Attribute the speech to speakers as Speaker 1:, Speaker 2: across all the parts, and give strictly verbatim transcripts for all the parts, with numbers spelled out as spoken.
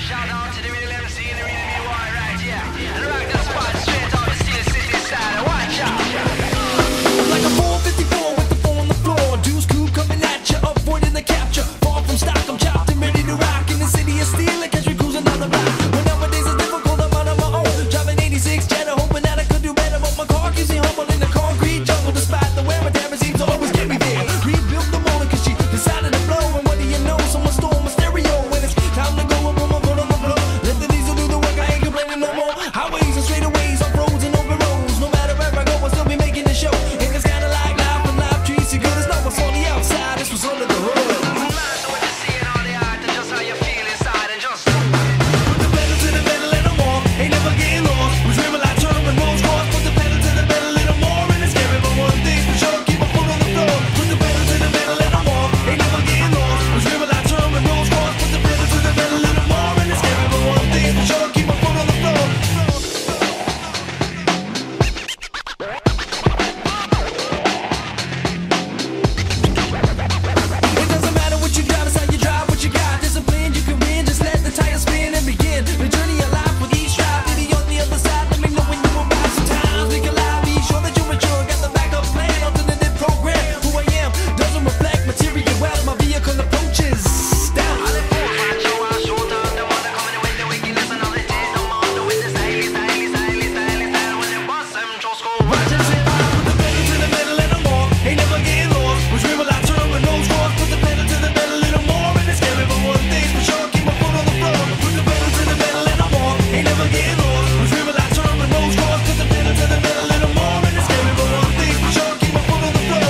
Speaker 1: Shout out to the real M C and the real B Y right here. And rock the spot straight out the Steel City side. Watch out.
Speaker 2: I'm like a four fifty-four with the four on the floor. Deuce coupe coming at you, avoiding the capture. Far from stock, I'm chopped and ready to rock. In the city of steel, I catch me cruising down the block. When nowadays it's difficult, I'm out on my own. Driving eighty-six Jetta, hoping that I could do better. But my car keeps me humble in the concrete jungle. Despite the wear and tear, it seems to always get me there. Rebuilt the motor cause she decided to blow. And what do you know, someone stole my stereo. When it's time to go and put my foot on the floor. Let the diesel do the work, I ain't complaining no more. Highways and straightaways, off roads and open roads. No matter where I go, I'll still be making the show. And it's kinda like life when life treats you good. It's not what's on the outside, it's what's under the hood.
Speaker 1: So what you see in all the art and just how you feel inside and just
Speaker 2: Put the pedal to the metal, little more. Ain't never getting lost. We dream like turning roads cross. Put the pedal to the metal, little more. And it's scary, but one thing for sure, keep my foot on the floor. Put the pedal to the metal, little more. Ain't never getting lost. We dream like turning roads cross. Put the pedal to the metal, little more. And it's scary, but one thing for sure, keep my foot on the floor. It doesn't matter what you drive, it's how you drive what you got. Discipline, you can win, just let the tires spin and begin. The journey of life with each stride. Maybe on the other side, let me know when you arrive. Sometimes we can lie, be sure that you're mature. Got the backup plan, alternative program. Who I am doesn't reflect material wealth. My vehicle approaches down.
Speaker 1: all the fools want show and shoot up. They wanna come in with the wickedness and all the taste. Don't bother with the stylish, stylish, stylish, stylish style. When they bust them, just go right.
Speaker 2: Just say bye, put the pedal to the metal, little more. Ain't never getting lost. We dream a lot, turn with no cross. Put the pedal to the metal, little more. And it's scary, but one thing for sure, keep my foot on the floor. Put the pedal to the metal, little more. Ain't never getting lost. We dream a lot, turn with no cross. Put the pedal to the metal, little more. And it's scary, but one thing for sure, keep my foot on the floor.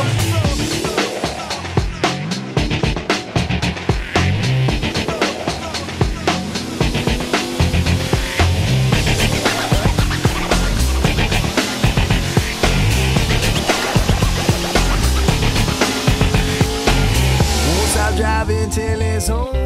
Speaker 2: Won't stop driving till it's home.